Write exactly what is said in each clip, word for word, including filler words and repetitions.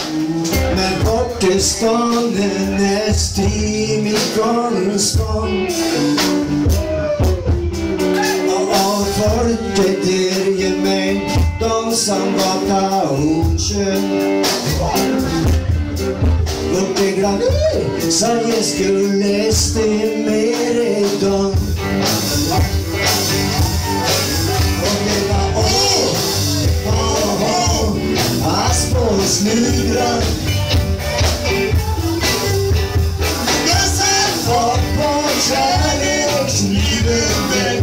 Men bort i stan är stim ifrån stan. Och folket der ger mig de som vakar hornkön. Och det grannar så jag skulle stimera idag. Och det var åh, åh, åh, Aspås nudrar. Jag satt bort på kärlekslivet med.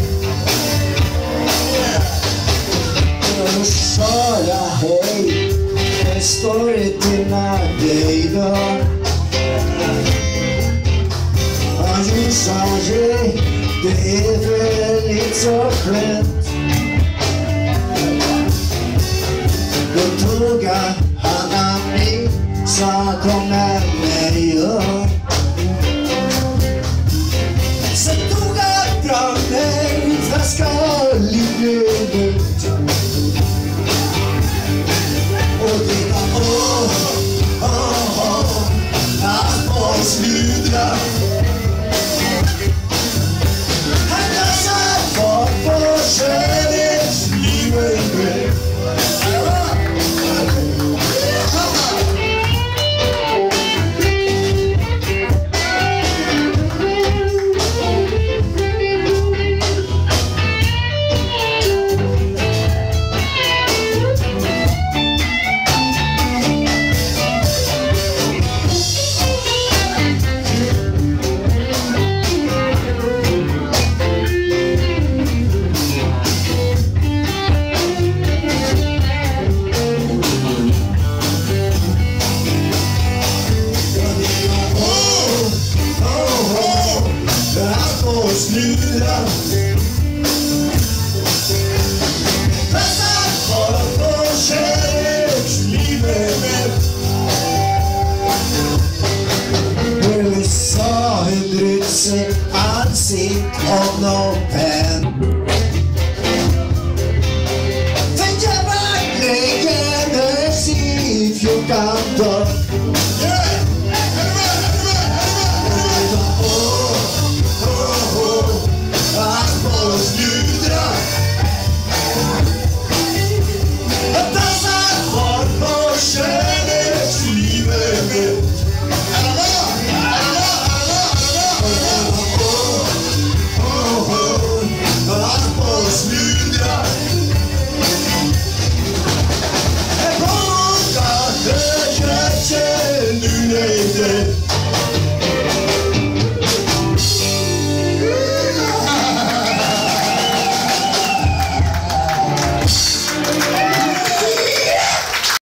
Och sa jag hej, det står inte när dig då. Och ju sa jag, det är väl inte så skönt. Då tog jag han av mig, sa kom med mig och så tog jag fram en flaska olivöl. Och det var åh, åh, åh, Aspås nudrar. Han dansar bort på kärlekslivet med. Aspås nudrar. Passar bort på kärlekslivet med. U S A har brytt sig ansikt om någon pen. För jag var längre i fjorton dagar.